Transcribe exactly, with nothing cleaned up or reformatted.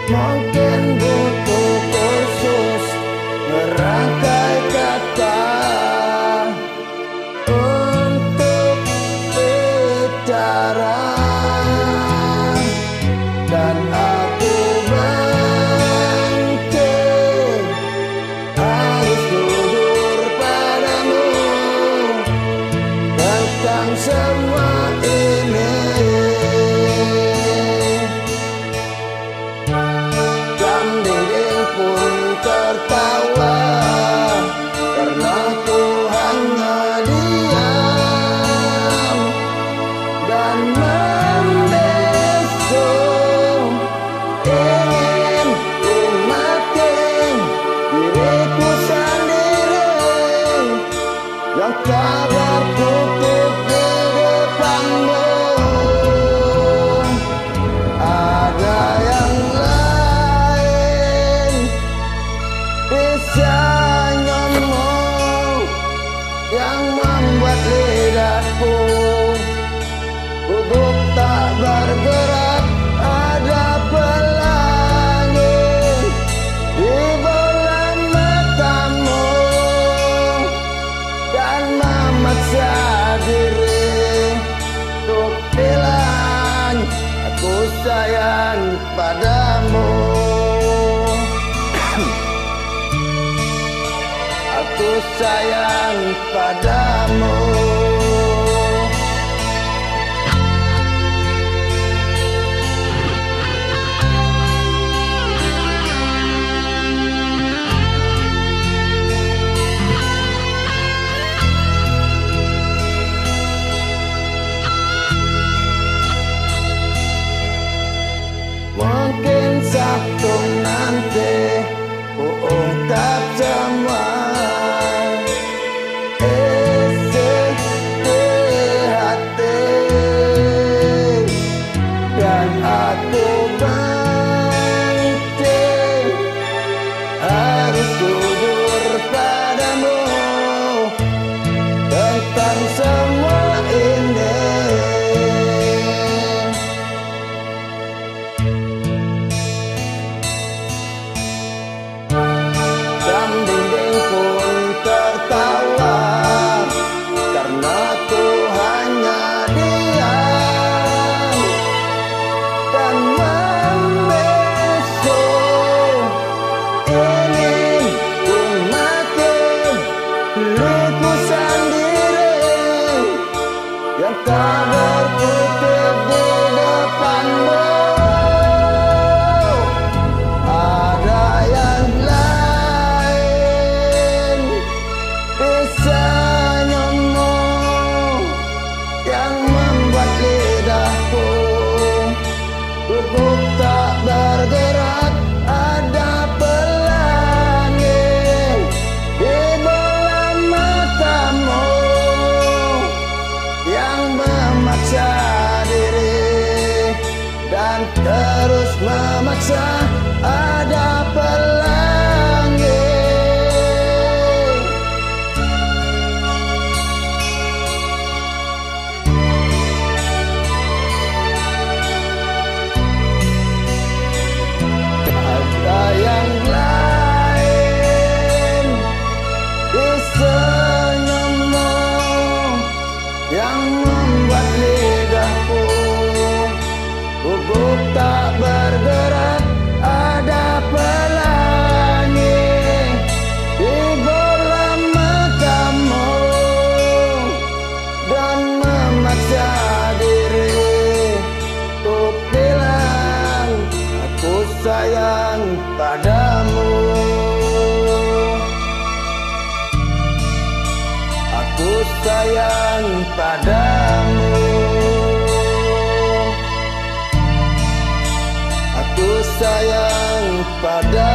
Mungkin butuh khusus merangkai kata untuk bicara, dan aku benci harus jujur padamu tentang semua ini. Tertawa karena ku hanya diam dan membisu. Ingin ku mati diriku sendiri yang tak berkutik di depanmu. Ada yang senyummu yang membuat lidahku gugup tak bergerak. Ada pelangi di bola matamu dan memaksa diri untuk bilang aku sayang padamu. Aku sayang padamu. Mungkin Sabtu nanti ku ungkap semua isi di hati, dan aku benci harus jujur padamu tentang semua ini. Tertawa karena ku hanya diam dan membisu. Ingin ku mati diriku sendiri yang tak berkutik di depanmu. Ada yang senyummu yang membuat lidahku gugup tak bergerak. Ada pelangi di bola matamu yang memaksa diri dan terus memaksa. Ada pelangi yang lain di senyummu yang membuat lidahku gugup tak bergerak. Ada pelangi di bola matamu dan memaksa diri untuk bilang aku sayang padamu. Aku sayang padamu. Aku sayang padamu.